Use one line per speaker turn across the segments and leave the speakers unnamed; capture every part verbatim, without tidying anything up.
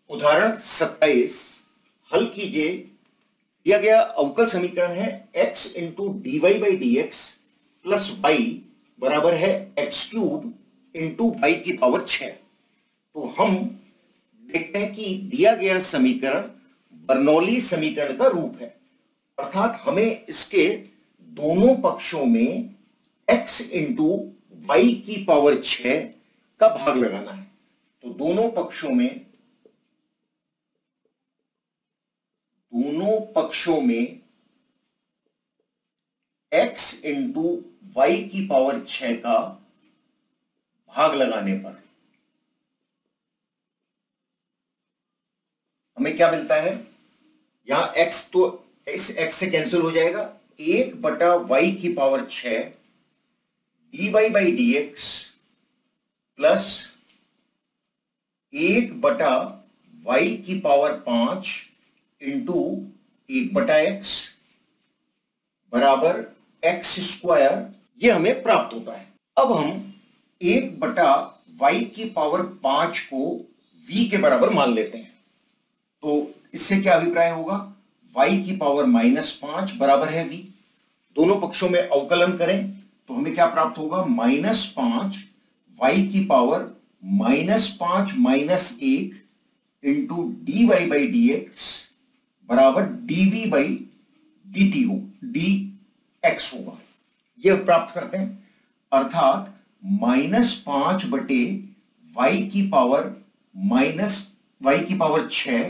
उदाहरण सत्ताईस हल कीजिए। दिया गया अवकल समीकरण है x into D Y by D X plus Y बराबर है एक्स क्यूब इंटू वाई की पावर छह। तो हम देखते हैं कि दिया गया समीकरण बर्नौली समीकरण का रूप है, अर्थात हमें इसके दोनों पक्षों में x इंटू वाई की पावर छह का भाग लगाना है। तो दोनों पक्षों में दोनों पक्षों में x इंटू वाई की पावर छह का भाग लगाने पर हमें क्या मिलता है? यहां x तो इस x से कैंसिल हो जाएगा, एक बटा वाई की पावर छह D Y by D X plus एक बटा वाई की पावर पांच इंटू एक बटा एक्स बराबर एक्स स्क्वायर, यह हमें प्राप्त होता है। अब हम एक बटा वाई की पावर पांच को v के बराबर मान लेते हैं। तो इससे क्या अभिप्राय होगा? y की पावर माइनस पांच बराबर है v। दोनों पक्षों में अवकलन करें तो हमें क्या प्राप्त होगा? माइनस पांच वाई की पावर माइनस पांच माइनस एक into D Y by D X बराबर डीवी बाई डी टी हो डी एक्स होगा। यह प्राप्त करते हैं, अर्थात माइनस पांच बटे वाई की पावर माइनस वाई की पावर छह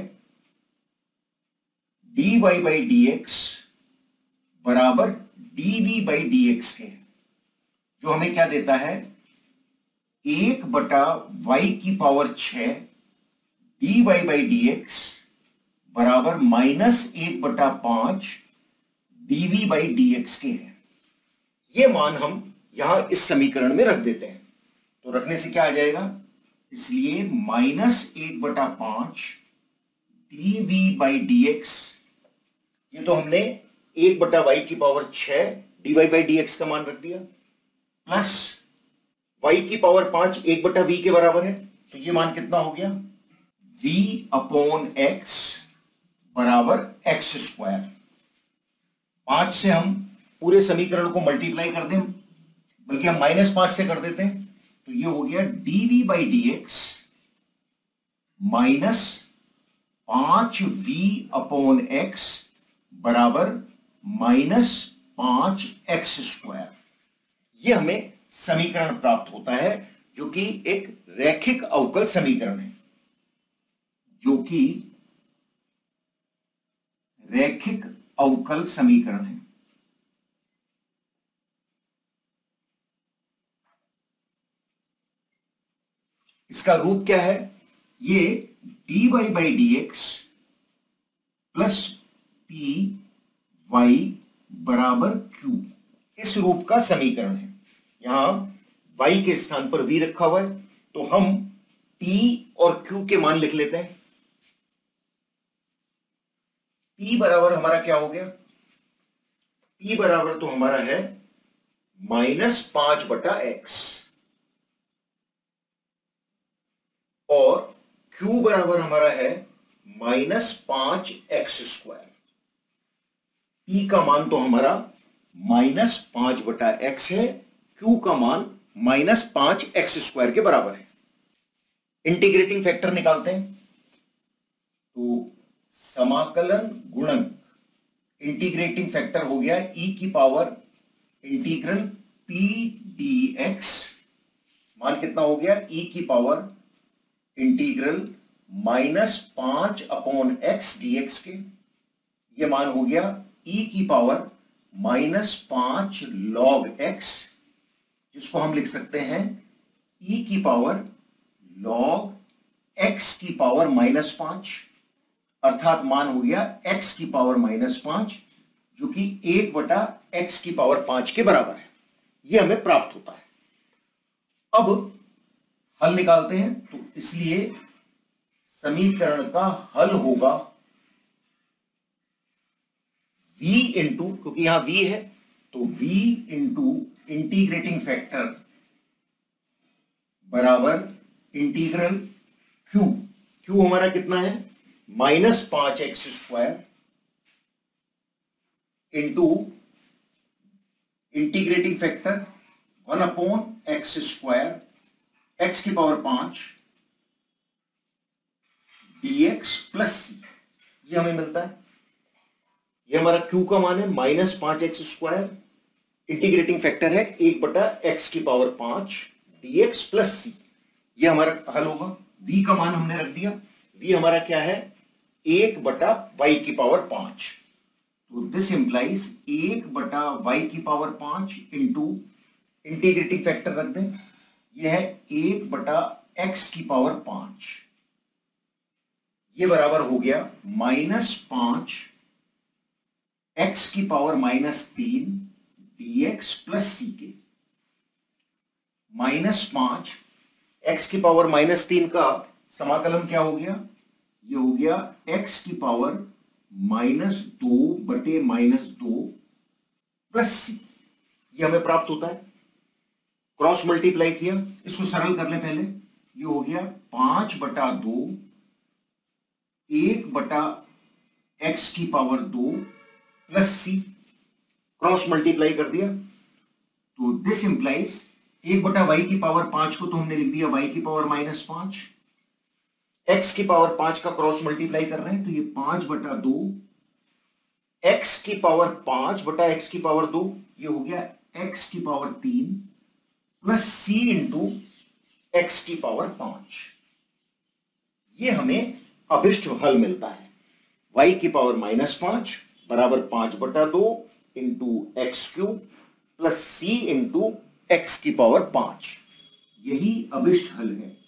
D Y by D X बराबर डीवी बाई डी एक्स के, जो हमें क्या देता है? एक बटा वाई की पावर छह D Y by D X बराबर माइनस एक बटा पांच डीवी बाई डी एक्स के है। ये मान हम यहां इस समीकरण में रख देते हैं। तो रखने से क्या आ जाएगा? इसलिए माइनस एक बटा पांच डीवी बाई डी एक्स, ये तो हमने एक बटा वाई की पावर छह D Y by D X का मान रख दिया, प्लस वाई की पावर पांच एक बटा वी के बराबर है। तो ये मान कितना हो गया? v अपॉन एक्स बराबर एक्स स्क्वायर। पांच से हम पूरे समीकरण को मल्टीप्लाई कर दें, बल्कि हम माइनस पांच से कर देते हैं, तो ये हो गया DV by D X minus पांच वी अपॉन एक्स बराबर माइनस पांच एक्स स्क्वायर। ये हमें समीकरण प्राप्त होता है जो कि एक रैखिक अवकल समीकरण है, जो कि रैखिक अवकल समीकरण है। इसका रूप क्या है? ये D Y by D X plus P Y बराबर क्यू, इस रूप का समीकरण है। यहां y के स्थान पर v रखा हुआ है, तो हम p और q के मान लिख लेते हैं। p बराबर हमारा क्या हो गया? p बराबर तो हमारा है माइनस पांच बटा एक्स, और q बराबर हमारा है माइनस पांच एक्स स्क्वायर। p का मान तो हमारा माइनस पांच बटा एक्स है, q का मान माइनस पांच एक्स स्क्वायर के बराबर है। इंटीग्रेटिंग फैक्टर निकालते हैं, तो समाकलन गुणक इंटीग्रेटिंग फैक्टर हो गया e की power integral p D X, मान कितना हो गया? e की पावर इंटीग्रल माइनस पांच अपॉन एक्स डी एक्स के, ये मान हो गया e की पावर माइनस पांच लॉग एक्स, जिसको हम लिख सकते हैं e की पावर लॉग x की पावर माइनस पांच, अर्थात मान हो गया x की पावर माइनस पांच, जो कि एक बटा एक्स की पावर पांच के बराबर है। यह हमें प्राप्त होता है। अब हल निकालते हैं, तो इसलिए समीकरण का हल होगा v इंटू, क्योंकि यहां v है तो v इंटू इंटीग्रेटिंग फैक्टर बराबर इंटीग्रल q, Q हमारा कितना है, माइनस पांच X square into integrating factor one upon X square X की पावर पांच dx प्लस सी, ये हमें मिलता है। ये हमारा Q का मान है माइनस पांच एक्स स्क्वायर, इंटीग्रेटिंग फैक्टर है एक बटा एक्स की पावर पांच dx प्लस सी, ये हमारा हल होगा। v का मान हमने रख दिया, v हमारा क्या है, एक बटा y की पावर पांच, तो दिस इंप्लाइज एक बटा y की पावर पांच इंटू इंटीग्रेटिंग फैक्टर रख दें, यह है एक बटा x की पावर पांच, ये बराबर हो गया माइनस पांच एक्स की पावर माइनस तीन dx प्लस सी के। माइनस पांच एक्स की पावर माइनस तीन का समाकलन क्या हो गया, ये हो गया x की पावर माइनस दो बटे माइनस दो प्लस सी, ये हमें प्राप्त होता है। क्रॉस मल्टीप्लाई किया, इसको सरल कर ले पहले, ये हो गया पांच बटा दो एक बटा एक्स की पावर दो प्लस सी, क्रॉस मल्टीप्लाई कर दिया, तो दिस इंप्लाइज एक बटा वाई की पावर पांच को तो हमने लिख दिया वाई की पावर माइनस पांच, एक्स की पावर पांच का क्रॉस मल्टीप्लाई कर रहे हैं तो ये पांच बटा दो एक्स की पावर पांच बटा एक्स की पावर दो, ये हो गया एक्स की पावर तीन प्लस सी इंटू एक्स की पावर पांच, ये हमें अभिष्ट हल मिलता है। y की पावर माइनस पांच बराबर पांच बटा दो into X cube plus C into X की पावर पांच, यही अभिष्ट हल है।